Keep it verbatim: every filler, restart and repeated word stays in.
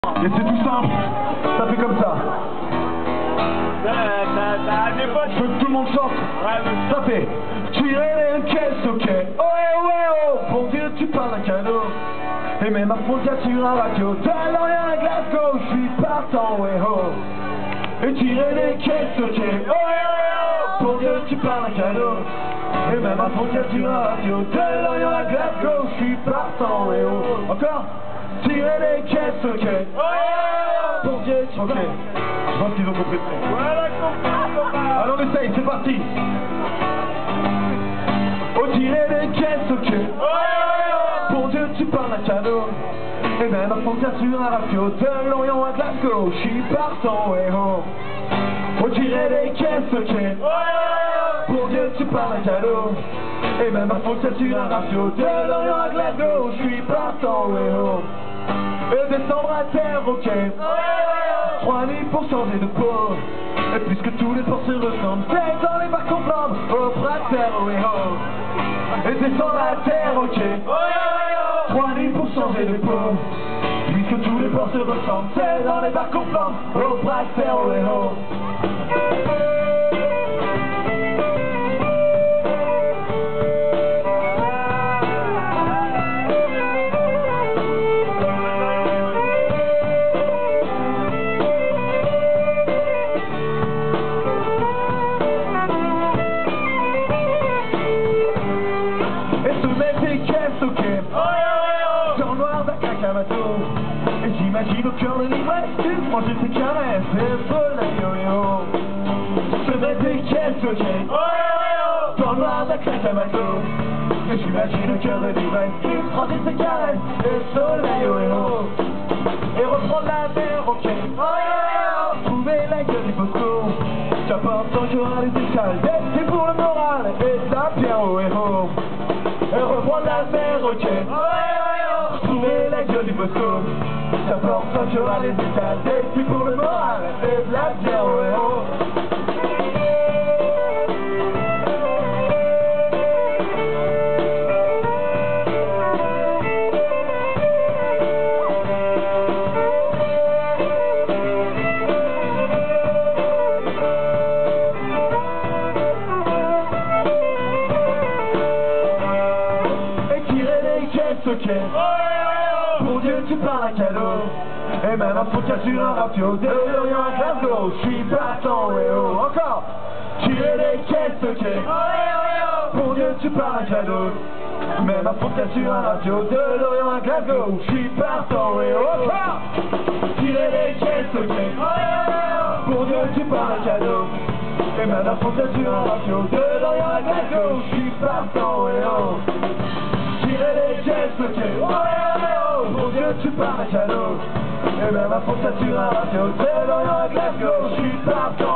Et c'est tout simple, ça fait comme ça. Je veux que tout le monde chante. Ça fait tirer les caisses, ok. Oh, oh, oh, bon Dieu, tu parles d'un cadeau. Et même ma frontière sur un radio. T'as l'orient à Glasgow, je suis partant, ouais, oh. Et tirer les caisses, ok. Oh, oh, oh, bon Dieu, tu parles d'un cadeau. Et même ma frontière sur un radio. T'as l'orient à Glasgow, je suis partant, ouais, oh. Encore. Tirer les caisses, ok. Oh, oh, oh, bon Dieu, tu parles. Ok, je pense qu'ils ont compris. Voilà, compris. Alors on essaye, c'est parti. Oh, tirer les caisses, ok. Oh, oh, oh. Bon Dieu, tu parles d'un cadeau. Et même ma frontière sur un radio. De l'Orient à Glasgow, je suis partant, ouais, oh. Oh, tirer les caisses, ok. Oh, oh, oh. Bon Dieu, tu parles d'un cadeau. Et même ma frontière sur un radio. De l'Orient à Glasgow, je suis partant, ouais, oh. Et descendre à terre, ok. Oh, oh, oh. Trois nuits pour changer de peau. Et puisque tous les ports se ressemblent, c'est dans les barques en flammes, au bras de terre, oui, oh. Et descendre à terre, ok. Oh, oh, oh. Trois nuits pour changer de peau. Puisque tous les ports se ressemblent, c'est dans les barques en flammes, au bras de terre, oui, oh. Et j'imagine au cœur de l'ivresse, tu franchis tes caresses, et soleil, oh, oh. Se mettre des caisses, ok. Oh, oh, oh. Dans le noir d'un claque à bateau. Et j'imagine au cœur de l'ivresse, tu franchis tes caresses, et soleil, oh, oh. Et reprendre la mer, ok. Oh, oh, oh. Trouver la gueule du Bosco. Qu'importe tant qu'il y aura des escales, c'est pour le moral, et de la pierre, oh, oh. Et reprendre la mer, ok. Oh, oh, oh. Trouver la gueule du Bosco. Ça porte pas qu'il y aura les états, c'est pour le moral, et de la pierre, ouais, oh. Et tirer les caisses, ok. Pour Dieu, tu parles un cadeau. Et même un frontière sur un radio. De l'Orient à Glasgow, je suis partant, ouais, oh. Encore. Tirer les caisses, ok. Pour Dieu, tu parles un cadeau. Même un frontière sur un radio. De l'Orient à Glasgow, je suis partant, ouais, oh. Encore. Tirer les caisses, ok. Pour Dieu, tu parles un cadeau. Et même un frontière sur un radio. De l'Orient à Glasgow, je suis partant, ouais, oh. Tirer les caisses, ok. Pour Dieu, tu parles un cadeau. Et même à frontière sur un radio. De l'Orient à Glasgow, je suis partant.